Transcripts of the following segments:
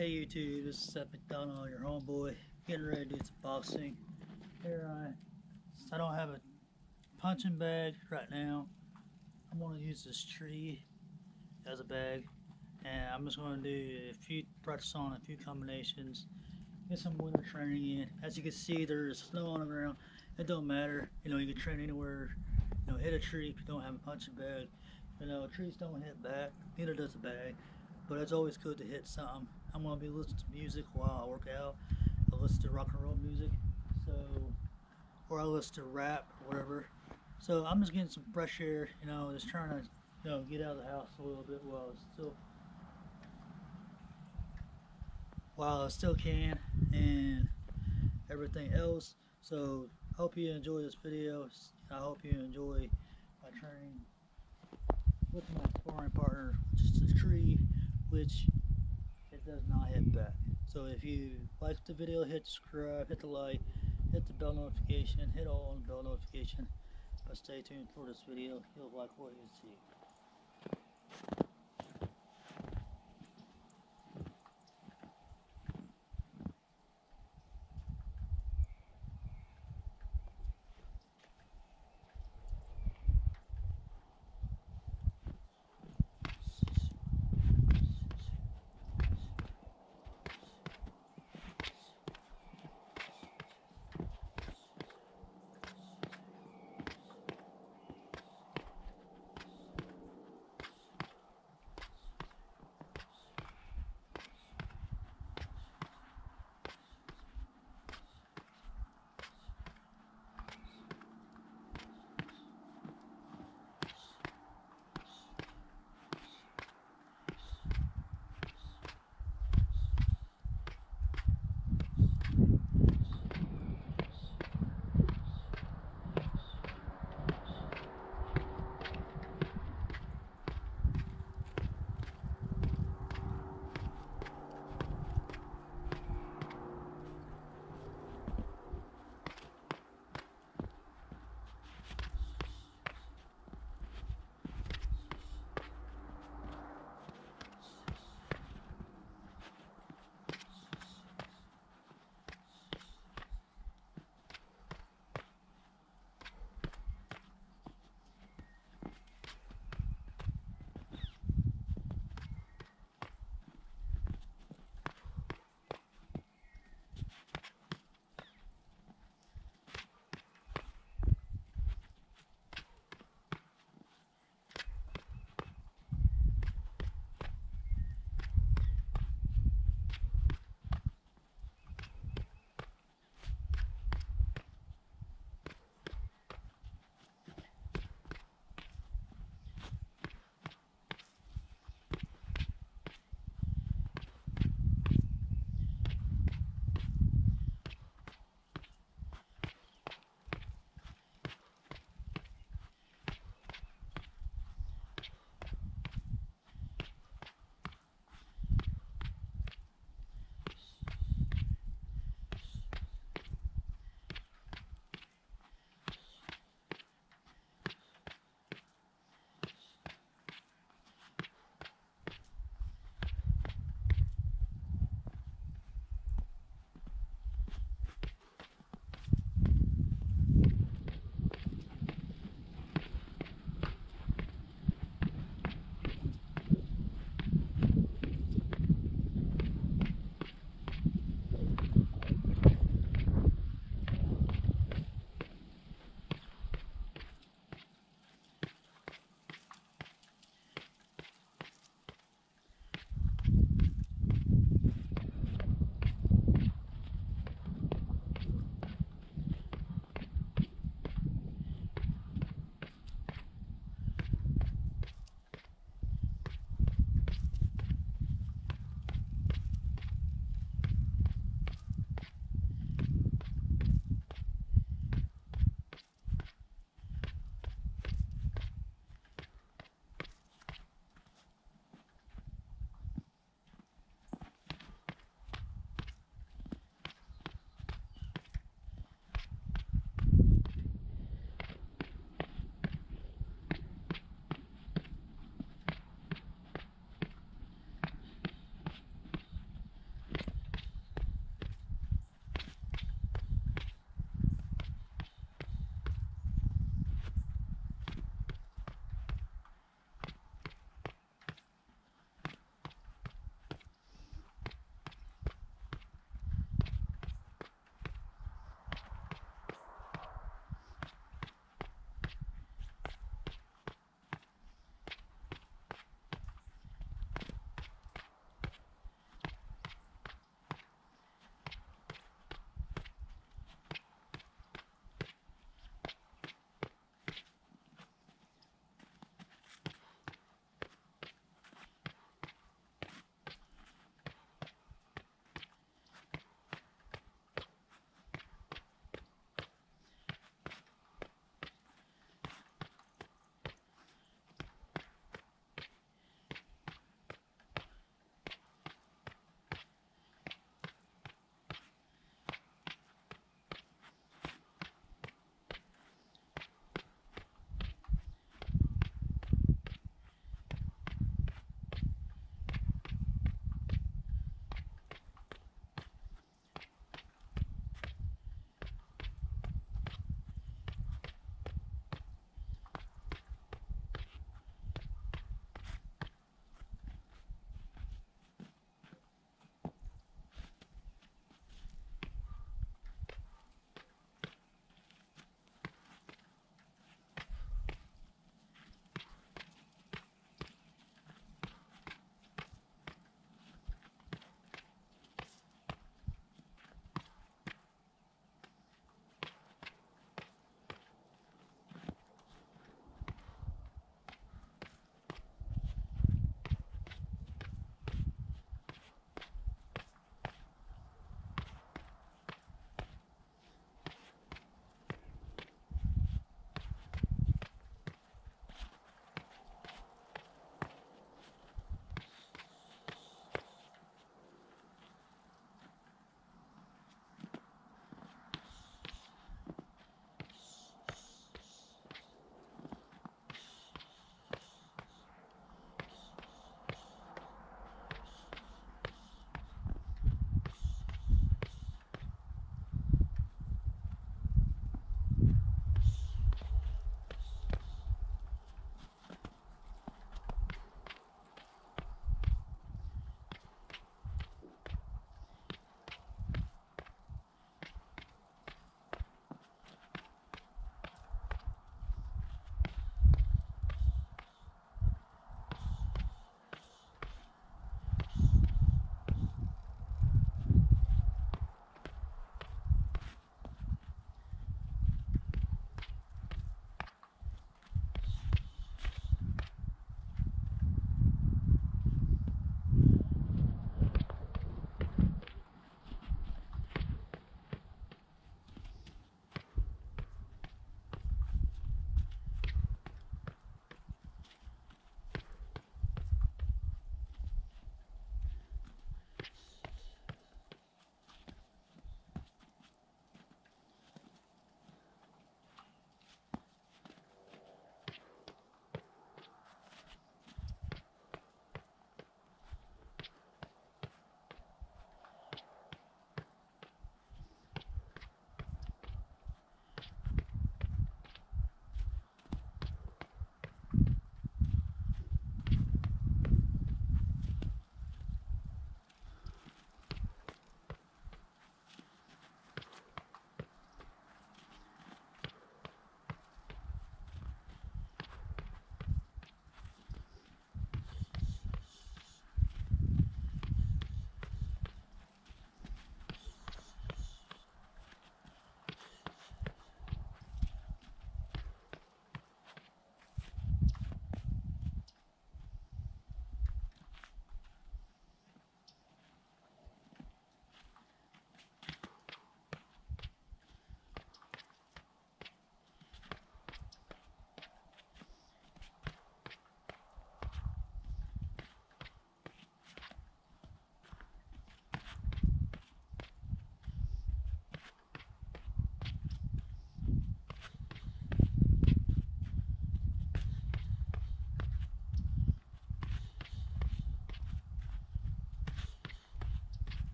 Hey YouTube, this is Seth McDonald, your homeboy, getting ready to do some boxing. Here I don't have a punching bag right now. I'm going to use this tree as a bag, and I'm just going to do practice on a few combinations, get some winter training in. As you can see, there's snow on the ground. It don't matter, you can train anywhere. Hit a tree if you don't have a punching bag. Trees don't hit back, neither does a bag, but it's always good to hit something. I'm going to be listening to music while I work out. I listen to rock and roll music, or I listen to rap or whatever. So I'm just getting some fresh air, just trying to, get out of the house a little bit while I still can, and everything else. So hope you enjoy this video. I hope you enjoy my training with my sparring partner, just a tree, which it does not hit back. So if you like the video, hit subscribe, hit the like, hit the bell notification, hit all on the bell notification. But stay tuned for this video. You'll like what you see.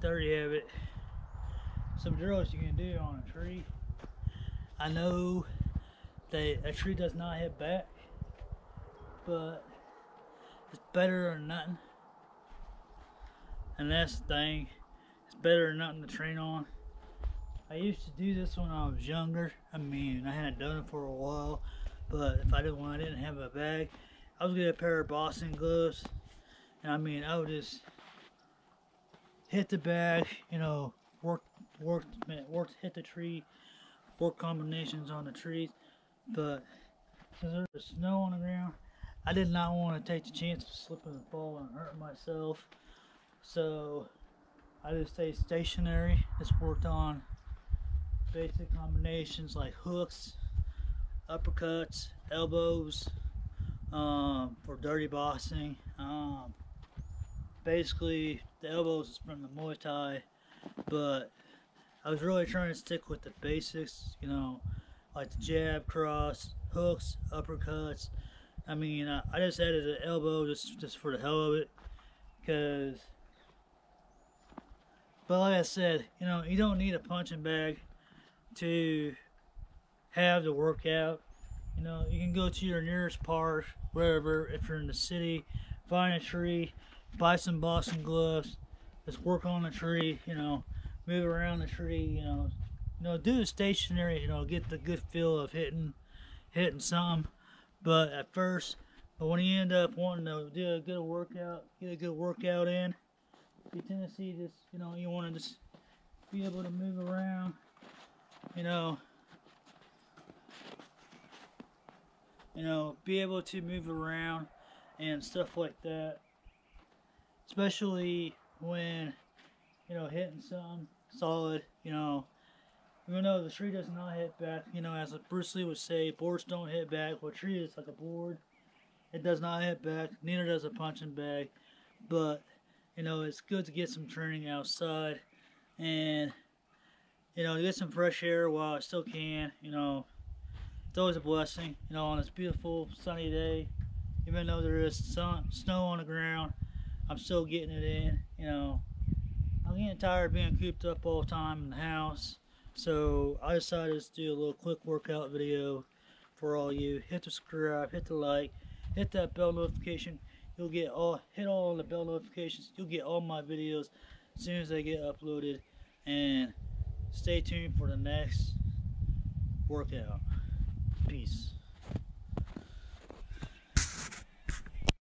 there you have it. Some drills you can do on a tree. I know that a tree does not hit back, but it's better than nothing. And that's the thing, it's better than nothing to train on. I used to do this when I was younger. I mean, I hadn't done it for a while, but when I didn't have a bag, I was getting a pair of boxing gloves, and I mean, I would just hit the bag, you know, hit the tree, work combinations on the trees. But since there was snow on the ground, I did not want to take the chance of slipping and falling and hurting myself. So I just stayed stationary. Just worked on basic combinations like hooks, uppercuts, elbows, for dirty boxing. Basically, the elbows is from the Muay Thai, but I was really trying to stick with the basics, you know, like the jab, cross, hooks, uppercuts. I mean, I just added an elbow just for the hell of it, but like I said, you know, you don't need a punching bag to have the workout. You know, you can go to your nearest park, wherever. If you're in the city, find a tree, buy some boxing gloves, just work on the tree. You know, move around the tree. You know, do the stationary. You know, get the good feel of hitting something. But when you end up wanting to do a good workout in, you tend to see this. You know, you want to just be able to move around. You know, be able to move around and stuff like that. Especially when, you know, hitting something solid, you know. Even though the tree does not hit back, you know, as Bruce Lee would say, boards don't hit back. Well, a tree is like a board. It does not hit back, neither does a punching bag. But, you know, it's good to get some training outside and, you know, get some fresh air while I still can. You know, it's always a blessing, you know, on this beautiful sunny day. Even though there is snow on the ground, I'm still getting it in. You know, I'm getting tired of being cooped up all the time in the house. So I decided to do a little quick workout video for all you. Hit the subscribe, hit the like, hit that bell notification. You'll get hit all the bell notifications. You'll get all my videos as soon as they get uploaded. And stay tuned for the next workout. Peace.